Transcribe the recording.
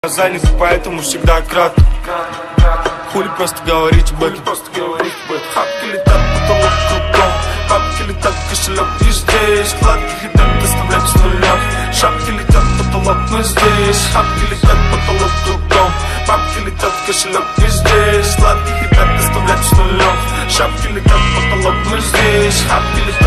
Занят, поэтому всегда кратко. Хули просто говорить об этом. Хапки летят, потолок кругом. Бабки летят, кошелек не здесь. Кладки летят, доставлять с нулем. Шапки летят, потолок мы здесь. Хапки летят, потолок кругом. Бабки летят, кошелек не здесь. Кладки летят, доставлять с нулем. Шапки летят, потолок мы здесь. Хапки летят.